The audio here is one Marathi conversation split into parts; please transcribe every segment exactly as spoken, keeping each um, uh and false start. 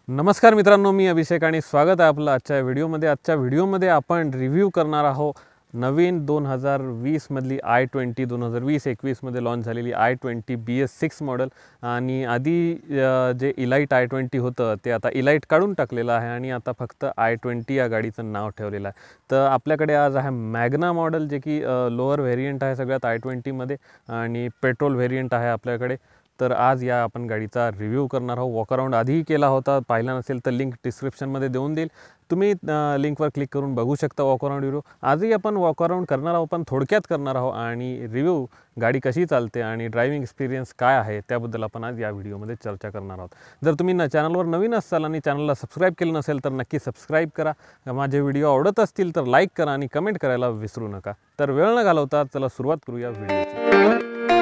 नमस्कार मित्रांनो, मी अभिषेक आणि स्वागत आहे आपलं आजच्या व्हिडिओमध्ये। आजच्या व्हिडिओमध्ये आपण रिव्ह्यू करणार आहोत नवीन दोन हजार वीस मधली आय ट्वेंटी दोन हजार वीस एकवीस मध्ये लॉन्च झालेली i twenty B S six model. आणि आधी जे इलाइट आय ट्वेंटी होतं ते आता इलाइट काढून टाकलेलं आहे आणि आता फक्त आय ट्वेंटी या गाडीचं नाव ठेवलेलं आहे। तर आपल्याकडे आज आहे मॅग्ना मॉडेल, जे की लोअर व्हेरियंट आहे सगळ्यात आय ट्वेंटीमध्ये आणि पेट्रोल व्हेरियंट आहे आपल्याकडे। तर आज या आपण गाडीचा रिव्ह्यू करणार आहोत। वॉक अराउंड आधीही केला होता, पाहिला नसेल तर लिंक डिस्क्रिप्शनमध्ये देऊन देईल, तुम्ही लिंकवर क्लिक करून बघू शकता वॉक अराउंड व्हिडिओ। आजही आपण वॉक अराउंड करणार आहोत, पण थोडक्यात करणार आहोत आणि रिव्ह्यू गाडी कशी चालते आणि ड्रायव्हिंग एक्सपिरियन्स काय आहे त्याबद्दल आपण आज या व्हिडिओमध्ये चर्चा करणार आहोत। जर तुम्ही ना चॅनलवर नवीन असाल आणि चॅनलला सबस्क्राईब केलं नसेल तर नक्की सबस्क्राईब करा। माझे व्हिडिओ आवडत असतील तर लाईक करा आणि कमेंट करायला विसरू नका। तर वेळ न घालवता चला सुरुवात करूया व्हिडिओची।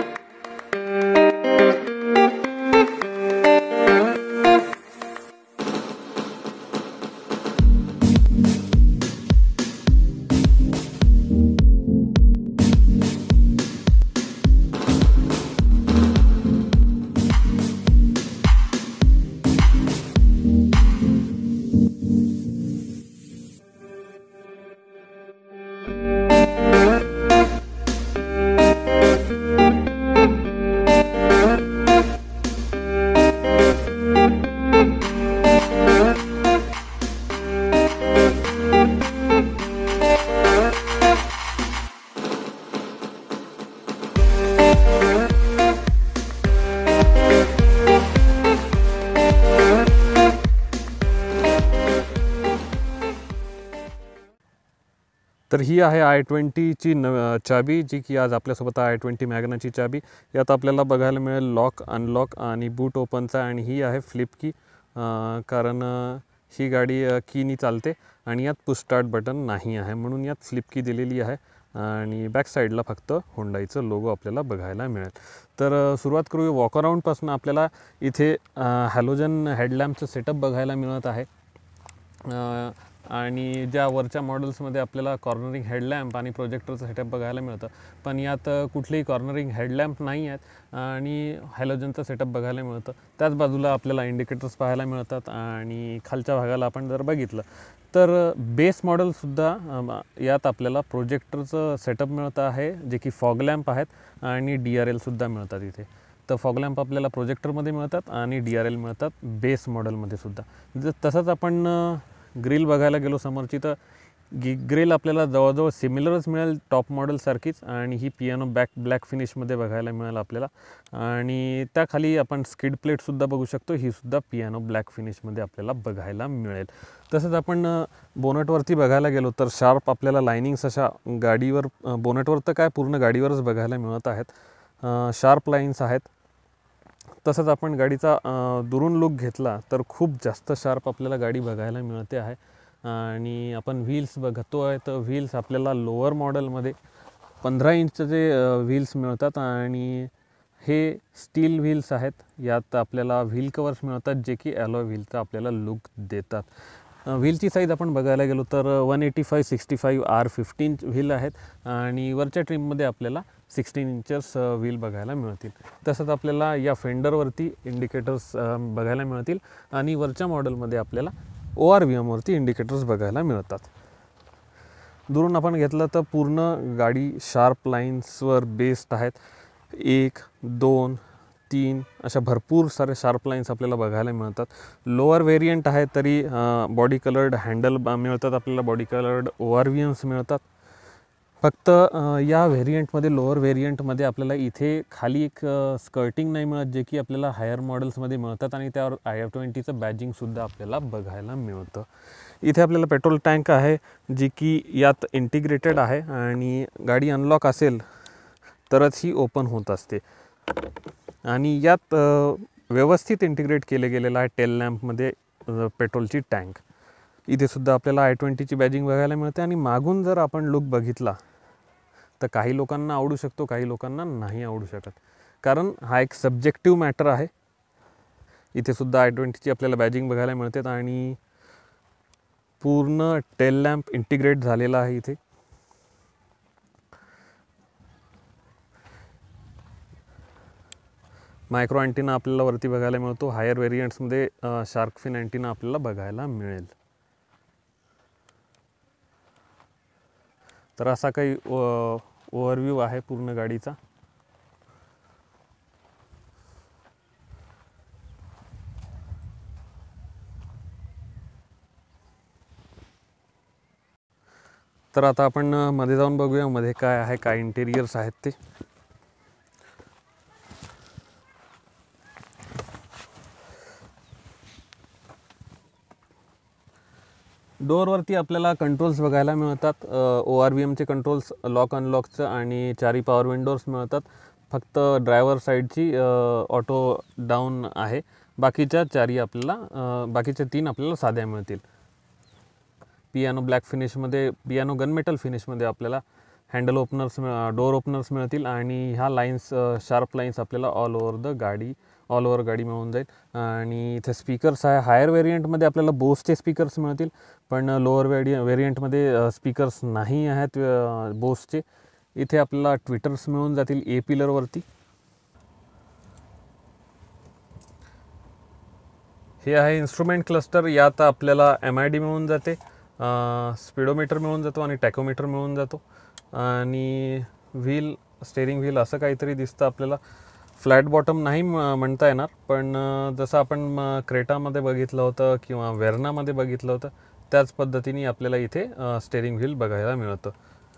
तर ही आहे आय ट्वेंटीची न चाबी, जी की आज आपल्यासोबत आय ट्वेंटी मॅग्नाची चाबी। यात आपल्याला बघायला मिळेल लॉक, अनलॉक आणि बूट ओपनचा, आणि ही आहे फ्लिप की, कारण ही गाडी कीनी चालते आणि यात पुश स्टार्ट बटन नाही आहे, म्हणून यात फ्लिप की दिलेली आहे। आणि बॅक साईडला फक्त होंडाईचं लोगो आपल्याला बघायला मिळेल। तर सुरुवात करूया वॉक अराउंडपासून। आपल्याला इथे हॅलोजन हेडलॅम्पचं सेटअप बघायला मिळत आहे आणि ज्या वरच्या मॉडेल्समध्ये आपल्याला कॉर्नरिंग हेडलॅम्प आणि प्रोजेक्टरचं सेटअप बघायला मिळतं, पण यात कुठलेही कॉर्नरिंग हेडलॅम्प नाही आहेत आणि हॅलोजनचं सेटअप बघायला मिळतं। त्याच बाजूला आपल्याला इंडिकेटर्स पाहायला मिळतात आणि खालच्या भागाला आपण जर बघितलं तर बेस मॉडेलसुद्धा यात आपल्याला प्रोजेक्टरचं सेटअप मिळतं आहे, जे की फॉग लॅम्प आहेत आणि डी आर एलसुद्धा मिळतात इथे। तर फॉग लॅम्प आपल्याला प्रोजेक्टरमध्ये मिळतात आणि डी आर एल मिळतात बेस मॉडेलमध्ये सुद्धा। जर तसंच आपण ग्रिल बघायला गेलो समोरची, तर गी ग्रिल आपल्याला जवळजवळ सिमिलरच मिळेल टॉप मॉडेलसारखीच, आणि ही पियानो बॅक ब्लॅक फिनिशमध्ये बघायला मिळेल आपल्याला। आणि त्याखाली आपण स्किड प्लेटसुद्धा बघू शकतो, ही सुद्धा पियानो ब्लॅक फिनिशमध्ये आपल्याला बघायला मिळेल। तसंच आपण बोनटवरती बघायला गेलो तर शार्प आपल्याला लाईनिंग्स अशा गाडीवर, बोनटवर तर काय पूर्ण गाडीवरच बघायला मिळत आहेत, शार्प लाईन्स आहेत। तसंच आपण गाडीचा दुरून लुक घेतला तर खूप जास्त शार्प आपल्याला गाडी बघायला मिळते आहे। आणि आपण व्हील्स बघतो आहे तर व्हील्स आपल्याला लोअर मॉडेलमध्ये पंधरा इंचचे व्हील्स मिळतात आणि हे स्टील व्हील्स आहेत। यात आपल्याला व्हील कवर्स मिळतात, जे की ॲलॉय व्हीलचा आपल्याला लुक देतात। व्हीलची साईज आपण बघायला गेलो तर one eighty five sixty five R fifteen wheel आहेत आणि वरच्या ट्रिममध्ये आपल्याला सिक्स्टीन इंचर्स व्हील बघायला मिळतील। तसंच आपल्याला या फेंडरवरती इंडिकेटर्स बघायला मिळतील आणि वरच्या मॉडेलमध्ये आपल्याला ओ आर व्ही एमवरती इंडिकेटर्स बघायला मिळतात। दुरून आपण घेतलं तर पूर्ण गाडी शार्प लाईन्सवर बेस्ड आहेत। एक दोन तीन अशा भरपूर सारे शार्प लाईन्स आपल्याला बघायला मिळतात। लोअर व्हेरियंट आहे तरी बॉडी कलर्ड हँडल मिळतात आपल्याला, body coloured O R V Ms मिळतात। फक्त या व्हेरियंटमध्ये लोअर व्हेरियंटमध्ये आपल्याला इथे खाली एक स्कर्टिंग नाही मिळत, जे की आपल्याला हायर मॉडेल्समध्ये मिळतात आणि त्यावर आय ट्वेंटीचं बॅजिंगसुद्धा आपल्याला बघायला मिळतं। इथे आपल्याला पेट्रोल टँक आहे, जी की यात इंटिग्रेटेड आहे आणि गाडी अनलॉक असेल तरच ही ओपन होत असते। आणि यात व्यवस्थित इंटिग्रेट केले गेलेलं आहे टेल लॅम्पमध्ये पेट्रोलची टँक। इथे सुद्धा आपल्याला आय ट्वेंटीची बॅजिंग बघायला मिळते। आणि मागून जर आपण लुक बघितला तर काही लोकांना आवडू शकतो, काही लोकांना नाही आवडू शकत, कारण हा एक सब्जेक्टिव्ह मॅटर आहे। इथे सुद्धा आय ट्वेंटीची आपल्याला बॅजिंग बघायला मिळते आणि पूर्ण टेल लॅम्प इंटिग्रेट झालेला आहे इथे। मायक्रो अँटिना आपल्याला वरती बघायला मिळतो. हायर व्हेरियंट्समध्ये शार्क फिन अँटिना आपल्याला बघायला मिळेल. तर असा काही ओव्हरव्ह्यू आहे पूर्ण गाडीचा. तर आता आपण मध्ये जाऊन बघूया मध्ये काय आहे, काय इंटेरियर्स आहेत ते. डोअरवरती आपल्याला कंट्रोल्स बघायला मिळतात. ओ आर व्ही एमचे कंट्रोल्स, लॉक अनलॉकचं आणि चारी पॉवर विंडोज मिळतात. फक्त ड्रायव्हर साईडची ऑटो डाऊन आहे. बाकीच्या चारी आपल्याला बाकीच्या तीन आपल्याला साध्या मिळतील. पियानो ब्लॅक फिनिशमध्ये, पियानो गनमेटल फिनिशमध्ये आपल्याला हँडल ओपनर्स, डोअर ओपनर्स मिळतील. आणि ह्या लाईन्स, शार्प लाईन्स आपल्याला ऑल ओव्हर द गाडी ऑल ओव्हर गाडी मिळून जाईल. आणि इथे स्पीकर्स आहे. हायर व्हेरियंटमध्ये आपल्याला बोसचे स्पीकर्स मिळतील, पण लोअर व्हेरिय व्हेरियंटमध्ये स्पीकर्स नाही आहेत बोसचे. इथे आपल्याला ट्विटर्स मिळून जातील ए पिलरवरती. हे आहे इन्स्ट्रुमेंट क्लस्टर. यात आपल्याला एम आय डी मिळून जाते, स्पीडोमीटर मिळून जातो आणि टॅकोमीटर मिळून जातो. आणि व्हील, स्टेअरिंग व्हील असं काहीतरी दिसतं आपल्याला. फ्लॅट बॉटम नाही म्हणता येणार, पण जसं आपण क्रेटामध्ये बघितलं होतं किंवा वेर्नामध्ये बघितलं होतं त्याच पद्धतीने आपल्याला इथे स्टेअरिंग व्हील बघायला मिळतं.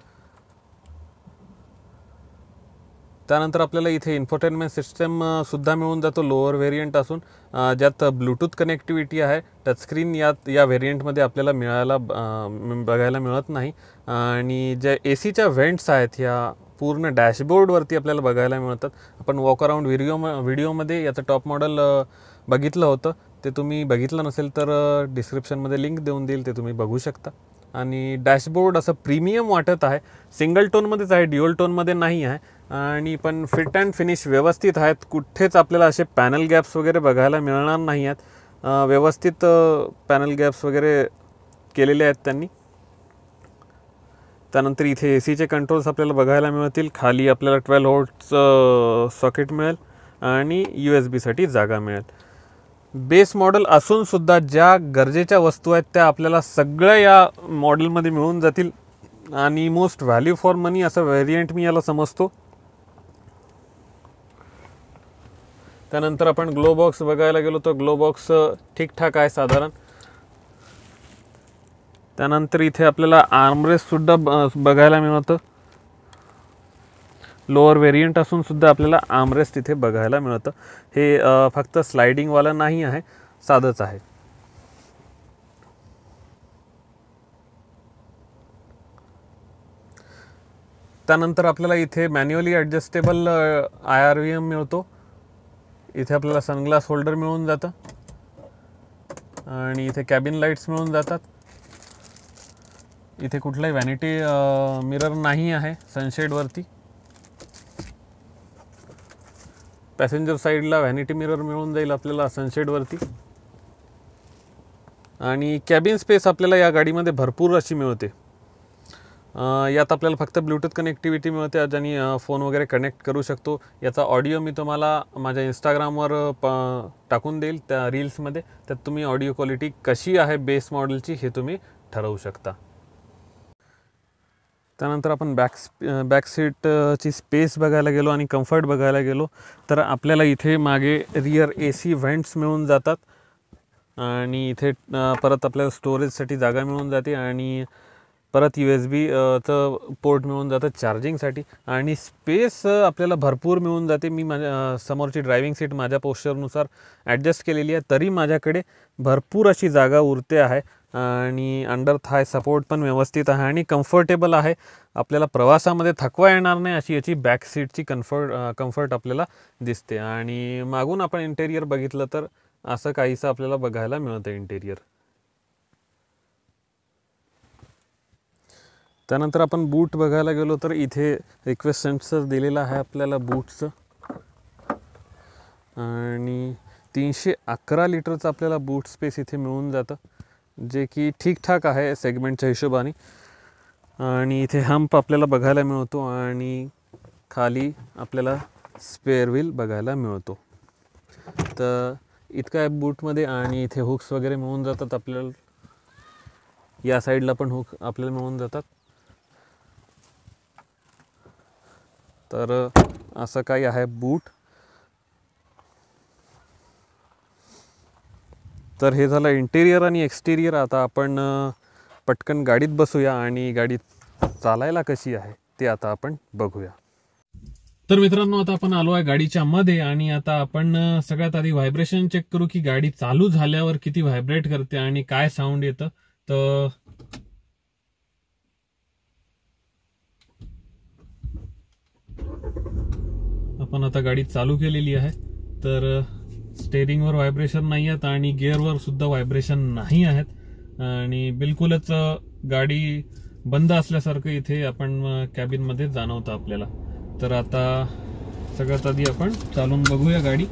त्यानंतर आपल्याला इथे इन्फोटेनमेंट सिस्टम सुद्धा मिळून जातो लोअर व्हेरियंट असून, ज्यात ब्लूटूथ कनेक्टिव्हिटी आहे. टचस्क्रीन यात या व्हेरियंटमध्ये आपल्याला मिळायला बघायला मिळत नाही. आणि ज्या ए सीच्या व्हेंट्स आहेत ह्या पूर्ण डॅशबोर्डवरती आपल्याला बघायला मिळतात. आपण वॉक अराउंड व्हिडिओ व्हिडिओमध्ये याचं टॉप मॉडेल बघितलं होतं. ते तुम्ही बघितलं नसेल तर डिस्क्रिप्शनमध्ये लिंक देऊन देईल, ते तुम्ही बघू शकता. आणि डॅशबोर्ड असं प्रीमियम वाटत आहे. सिंगल टोनमध्येच आहे, ड्युअल टोनमध्ये नाही आहे. आणि पण फिट अँड फिनिश व्यवस्थित आहेत. कुठेच आपल्याला असे पॅनल गॅप्स वगैरे बघायला मिळणार नाही आहेत. व्यवस्थित पॅनल गॅप्स वगैरे केलेले आहेत त्यांनी. त्यानंतर इथे ए सीचे कंट्रोल्स आपल्याला बघायला मिळतील. खाली आपल्याला ट्वेल्व व्होल्टचं सॉकेट मिळेल आणि यू एस बीसाठी जागा मिळेल. बेस मॉडेल असूनसुद्धा ज्या गरजेच्या वस्तू आहेत त्या आपल्याला सगळ्या या मॉडेलमध्ये मिळून जातील. आणि मोस्ट व्हॅल्यू फॉर मनी असं व्हेरियंट मी याला समजतो. त्यानंतर आपण ग्लो बॉक्स बघायला गेलो तर ग्लो बॉक्स ठीकठाक आहे साधारण. त्यानंतर इथे आपल्याला आर्मरेस्टसुद्धा बघायला मिळतं. लोअर व्हेरियंट असूनसुद्धा आपल्याला आर्मरेस्ट इथे बघायला मिळतं. हे फक्त स्लायडिंगवाला नाही आहे, साधंच आहे. त्यानंतर आपल्याला इथे manually adjustable I R V M मिळतो. इथे आपल्याला सनग्लास होल्डर मिळून जातं आणि इथे कॅबिन लाईट्स मिळून जातात. इथे कुठलाही व्हॅनिटी मिरर नाही आहे सनशेडवरती. पॅसेंजर साईडला व्हॅनिटी मिरर मिळून जाईल आपल्याला सनशेडवरती. आणि कॅबिन स्पेस आपल्याला या गाडीमध्ये भरपूर अशी मिळते. यात आपल्याला फक्त ब्लूटूथ कनेक्टिव्हिटी मिळते, ज्याने फोन वगैरे कनेक्ट करू शकतो. याचा ऑडिओ मी तुम्हाला माझ्या इंस्टाग्रामवर प टाकून देईल त्या रील्समध्ये. त्यात तुम्ही ऑडिओ क्वालिटी कशी आहे बेस मॉडेलची हे तुम्ही ठरवू शकता. त्यानंतर आपण बॅक बॅक सीटची स्पेस बघायला गेलो आणि कम्फर्ट बघायला गेलो तर आपल्याला इथे मागे रिअर ए सी व्हेंट्स मिळून जातात. आणि इथे परत आपल्याला स्टोरेजसाठी जागा मिळून जाते. आणि परत यू एस बीचं पोर्ट मिळून जातं चार्जिंगसाठी. आणि स्पेस आपल्याला भरपूर मिळून जाते. मी माझ्या समोरची ड्रायव्हिंग सीट माझ्या पोस्चरनुसार ॲडजस्ट केलेली आहे, तरी माझ्याकडे भरपूर अशी जागा उरते आहे. आणि अंडर थाय सपोर्ट पण व्यवस्थित आहे आणि कम्फर्टेबल आहे. आपल्याला प्रवासामध्ये थकवा येणार नाही अशी याची बॅक सीटची कम्फर्ट कम्फर्ट आपल्याला दिसते. आणि मागून आपण इंटेरियर बघितलं तर असं काहीसं आपल्याला बघायला मिळतं इंटेरियर. त्यानंतर आपण बूट बघायला गेलो तर इथे रिक्वेस्ट सेन्सर दिलेला आहे आपल्याला बूटचं. आणि तीनशे अकरा लिटरचं आपल्याला बूट स्पेस इथे मिळून जातं, जे की ठीकठाक आहे सेगमेंटच्या हिशोबाने. आणि इथे हंप आपल्याला बघायला मिळतो आणि खाली आपल्याला स्पेअर व्हील बघायला मिळतो. तर इतका आहे बूटमध्ये. आणि इथे हुक्स वगैरे मिळून जातात आपल्याला, या साईडला पण हुक आपल्याला मिळून जातात. तर असं काही आहे बूट. तर हे झालं इंटेरियर आणि एक्सटेरियर. आता आपण पटकन गाडीत बसूया आणि गाडी चालायला कशी आहे ते आता आपण बघूया. तर मित्रांनो, आता आपण आलो आहे गाडीच्या मध्ये आणि आता आपण सगळ्यात आधी व्हायब्रेशन चेक करू की गाडी चालू झाल्यावर किती व्हायब्रेट करते आणि काय साऊंड येतं. तर आपण आता गाडी चालू केलेली आहे. तर स्टेअरिंगवर व्हायब्रेशन नाही आहेत आणि गिअरवर सुद्धा व्हायब्रेशन नाही आहेत आणि बिलकुलच गाडी बंद असल्यासारखं इथे आपण कॅबिन मध्ये जाणवतं आपल्याला. तर आता सगळ्यात आधी आपण चालून बघूया गाडी.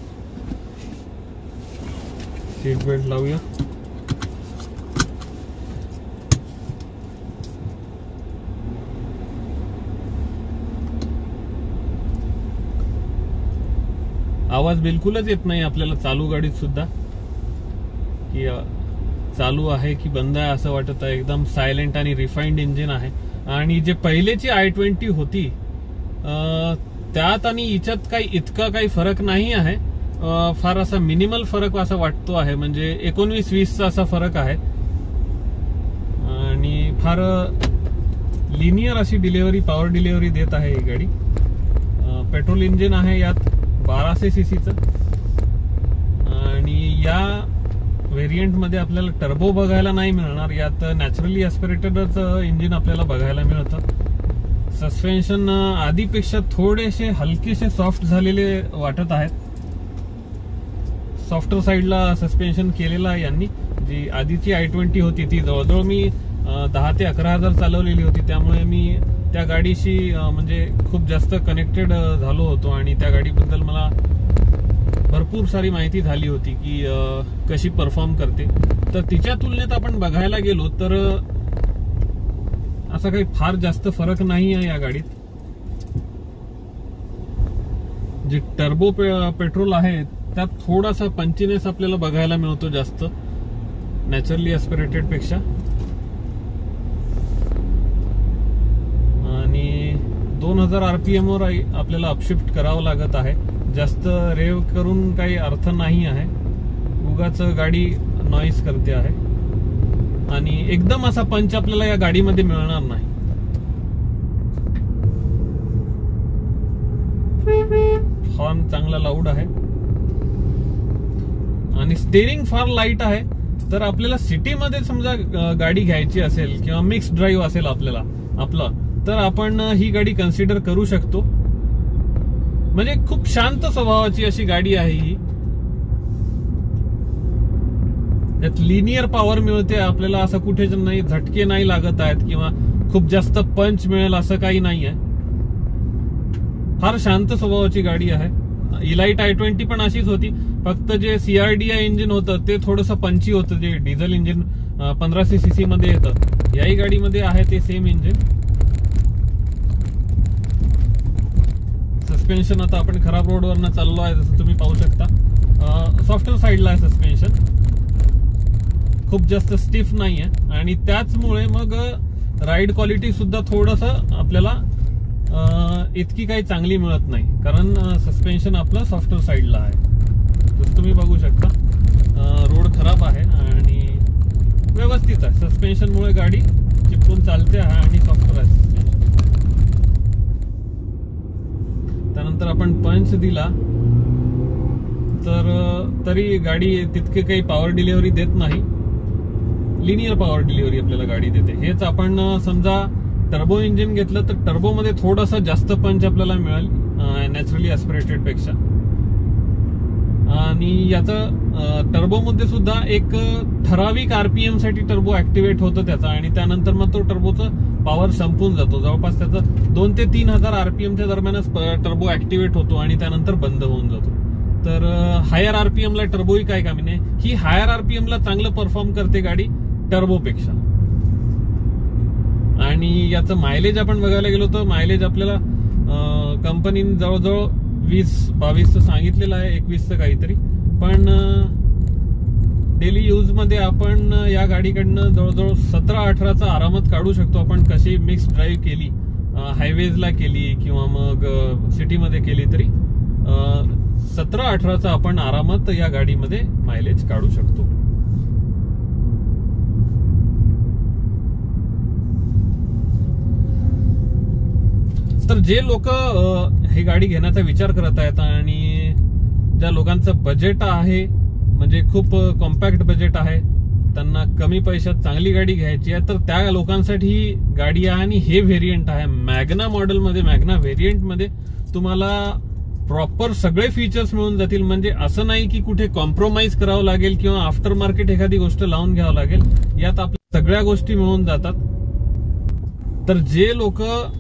सीट बेल्ट लावूया. आवाज बिलकुलच येत नाही आपल्याला चालू गाडीत सुद्धा की चालू आहे की बंद आहे असं वाटत आहे. एकदम सायलेंट आणि रिफाइंड इंजिन आहे. आणि जे पहिलेची आय ट्वेंटी होती त्यात आणि हिच्यात काही इतका काही फरक नाही आहे. फार असा मिनिमल फरक असा वाटतो आहे, म्हणजे एकोणवीस वीसचा असा फरक आहे आणि फार लिनियर अशी डिलिव्हरी पॉवर डिलिव्हरी देत आहे ही गाडी. पेट्रोल इंजिन आहे यात बाराशे सीसीचं आणि या व्हेरियंट मध्ये आपल्याला टर्बो बघायला नाही मिळणार. यात नॅचरली ॲस्पिरेटेडच इंजिन आपल्याला बघायला मिळतं. सस्पेन्शन आधीपेक्षा थोडेसे हलकेसे सॉफ्ट झालेले वाटत आहेत. सॉफ्टर साईडला सस्पेन्शन केलेलं आहे यांनी. जी आधीची आय ट्वेंटी होती ती जवळजवळ मी दहा ते अकरा हजार चालवलेली होती, त्यामुळे मी त्या गाडीशी म्हणजे खूप जास्त कनेक्टेड झालो होतो आणि त्या गाडीबद्दल मला भरपूर सारी माहिती झाली होती की कशी परफॉर्म करते. तर तिच्या तुलनेत आपण बघायला गेलो तर असा काही फार जास्त फरक नाही आहे या गाडीत. जे टर्बो पेट्रोल आहे त्यात थोडासा पंचीनेस आपल्याला बघायला मिळतो जास्त नॅचरली ॲस्पिरेटेड पेक्षा. आणि दोन हजार आरपीएम वर आपल्याला अपशिफ्ट करावं लागत आहे. जास्त रेव करून काही अर्थ नाही आहे, उगाच गाडी नॉईज करते आहे आणि एकदम असा पंच आपल्याला या गाडीमध्ये मिळणार नाही. हॉर्न चांगला लाऊड आहे आणि स्टेअरिंग फार लाईट आहे. तर आपल्याला सिटीमध्ये समजा गाडी घ्यायची असेल किंवा मिक्स ड्राईव्ह असेल आपल्याला आपलं, तर आपण ही गाडी कन्सिडर करू शकतो. म्हणजे खूप शांत स्वभावाची अशी गाडी आहे ही. त्यात लिनियर पॉवर मिळते आपल्याला, असं कुठे नाही झटके नाही लागत आहेत किंवा खूप जास्त पंच मिळेल असं काही नाही आहे. फार शांत स्वभावाची गाडी आहे. इलाइट आय ट्वेंटी पण अशीच होती, फक्त जे सीआरडीआय इंजिन होतं ते थोडंसं पंची होतं, जे डिझेल इंजिन पंधराशे सीसी मध्ये येतं. याही गाडीमध्ये आहे ते सेम इंजिन. सस्पेन्शन आता आपण खराब रोडवरनं चाललो आहे जसं तुम्ही पाहू शकता. सॉफ्टवेअर साईडला आहे सस्पेन्शन, खूप जास्त स्टिफ नाही आहे आणि त्याचमुळे मग राईड क्वालिटी सुद्धा थोडंसं आपल्याला इतकी काही चांगली मिळत नाही, कारण सस्पेन्शन आपलं सॉफ्टवेअर साईडला आहे. जसं तुम्ही बघू शकता रोड खराब आहे आणि व्यवस्थित आहे. सस्पेन्शनमुळे गाडी चिपकून चालते आहे आणि सॉफ्टवेअर आहे सस्पेन्शन. त्यानंतर आपण पंच दिला तर तरी गाडी तितके काही पॉवर डिलिव्हरी देत नाही. लिनियर पॉवर डिलिव्हरी आपल्याला गाडी देते. हेच आपण समजा टर्बो इंजिन घेतलं तर टर्बो मध्ये थोडासा जास्त पंच आपल्याला मिळेल नॅचरली ॲस्पिरेटेड पेक्षा. आणि याचं टर्बो मध्ये सुद्धा एक ठराविक आरपीएम साठी टर्बो ऍक्टिव्हेट होतं त्याचा आणि त्यानंतर मग तो टर्बोचं पॉवर संपून जातो. जवळपास त्याचं दोन ते तीन हजार आरपीएमच्या दरम्यानच टर्बो ऍक्टिव्हेट होतो आणि त्यानंतर बंद होऊन जातो. तर हायर आरपीएमला टर्बोही काय कामी नाही. ही हायर आरपीएमला चांगलं परफॉर्म करते गाडी टर्बोपेक्षा. आणि याचं मायलेज आपण बघायला गेलो तर मायलेज आपल्याला कंपनीने जवळजवळ वीस बावीसचं सांगितलेलं आहे, एकवीसचं काहीतरी. पण डेली यूज मध्ये आपण या गाडीकडनं जवळजवळ सतरा अठराचा आरामात काढू शकतो आपण. कशी मिक्स ड्राईव्ह केली, हायवेजला केली किंवा मग सिटीमध्ये केली तरी सतरा अठराचा आपण आरामात या गाडीमध्ये मायलेज काढू शकतो. तर जे लोक ही गाडी घेण्याचा विचार करत आहेत आणि ज्या लोकांचं बजेट आहे, म्हणजे खूप कॉम्पॅक्ट बजेट आहे, त्यांना कमी पैशात चांगली गाडी घ्यायची आहे, तर त्या लोकांसाठी ही गाडी आहे. आणि हे व्हेरियंट आहे मॅग्ना मॉडेलमध्ये. मॅग्ना व्हेरियंटमध्ये तुम्हाला प्रॉपर सगळे फीचर्स मिळून जातील. म्हणजे असं नाही की कुठे कॉम्प्रोमाइज करावं लागेल किंवा आफ्टर मार्केट एखादी गोष्ट लावून घ्यावं लागेल. यात आपल्या सगळ्या गोष्टी मिळून जातात. तर जे लोक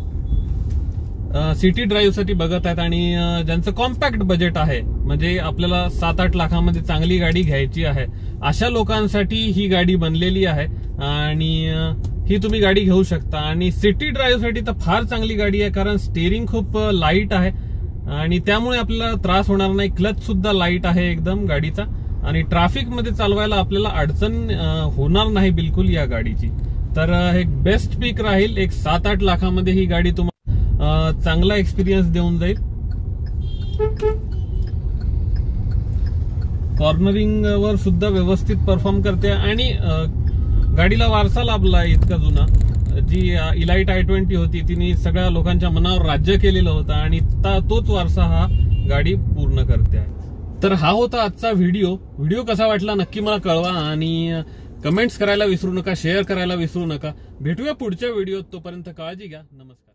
सिटी ड्राईव्ह साठी बघत आहेत आणि ज्यांचं कॉम्पॅक्ट बजेट आहे, म्हणजे आपल्याला सात आठ लाखामध्ये चांगली गाडी घ्यायची आहे, अशा लोकांसाठी ही गाडी बनलेली आहे. आणि ही तुम्ही गाडी घेऊ शकता. आणि सिटी ड्राईव्ह साठी तर फार चांगली गाडी आहे, कारण स्टेअरिंग खूप लाईट आहे आणि त्यामुळे आपल्याला त्रास होणार नाही. क्लच सुद्धा लाईट आहे एकदम गाडीचा आणि ट्रॅफिक मध्ये चालवायला आपल्याला अडचण होणार नाही बिलकुल या गाडीची. तर एक बेस्ट पिक राहील. एक सात आठ लाखामध्ये ही गाडी तुम्हाला चांगला एक्सपिरियन्स देऊन जाईल. कॉर्नरिंग वर सुद्धा व्यवस्थित परफॉर्म करते आणि गाडीला वारसा लाभला इतका जुना. जी इलाइट आय ट्वेंटी होती तिने सगळ्या लोकांच्या मनावर राज्य केलेलं होतं आणि तोच वारसा हा गाडी पूर्ण करते आहे. तर हा होता आजचा व्हिडिओ. व्हिडिओ कसा वाटला नक्की मला कळवा आणि कमेंट्स करायला विसरू नका, शेअर करायला विसरू नका. भेटूया पुढच्या व्हिडिओत. तोपर्यंत काळजी घ्या. नमस्कार.